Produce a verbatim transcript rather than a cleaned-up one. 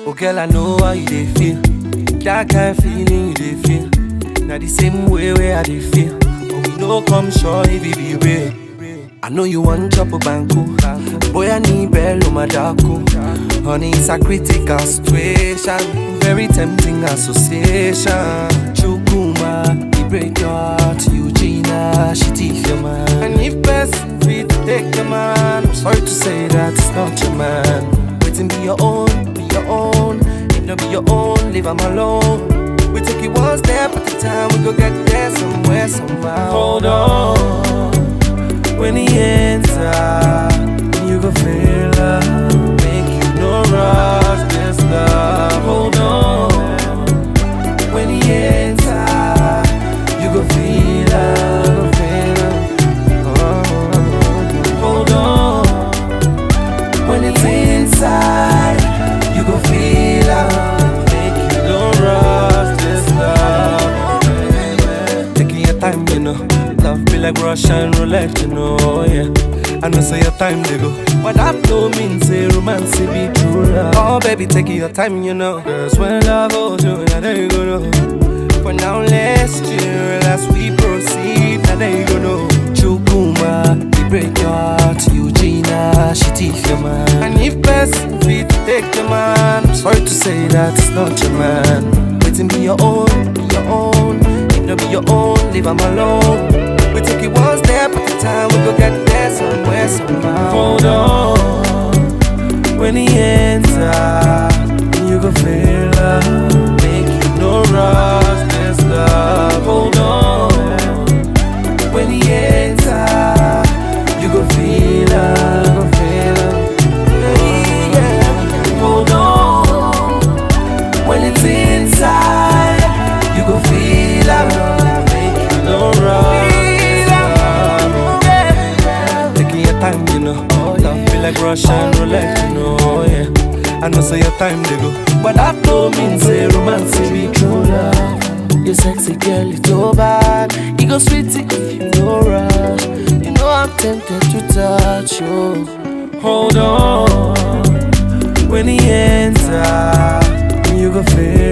Oh girl, I know how you dey feel. That kind of feeling you dey feel. Now the same way where I dey feel. But we no come sure if it be real. I know you want chop a banku. Boy, I need bello madako. Honey, it's a critical situation. Very tempting association. Chukuma, he break your heart. Eugenia, she teeth your man. And if best fit to take your man, I'm sorry to say that it's not your man. Waiting be your own, be your own. If not be your own, leave him alone. We take it one step at a time. We go get there somewhere, somehow. Hold on. When he enter, you go feel love. Make you no rush this love. Hold on. When he enter, you go feel love, go feel love. Oh, hold on. When it's inside, you go feel love. Make you no rush this love. Taking your time, you know. Love be like Russian roulette, you know, yeah. I know say your time they go, but that don't mean say romance be true love. Oh baby, take your time, you know. Cause when love holds you, now there you go, no. For now let's chill as we proceed, now there you go, no. Chukuma, he break your heart. Eugenia, she teeth your man. And if best fit to take your man, I'm sorry to say that it's not your man. Waiting be your own, be your own. If not be your own, leave him alone. We take it one step at a time, we go get there somewhere, somehow. Hold on. When he enter, you go feel love. Make you no rush this love. Hold on. When he enter, you go feel love, go feel love. Yeah. Hold on. When it's inside, you go feel love. Make you no rush. Time, you know, oh, yeah. Love be like Russian roulette, you know, yeah. I know say your time they go, but that don't mean say romance be true love. You sexy girl, it's so bad. You go sweetie if you no rush. You know I'm tempted to touch you. Hold on. When he enter, you go feel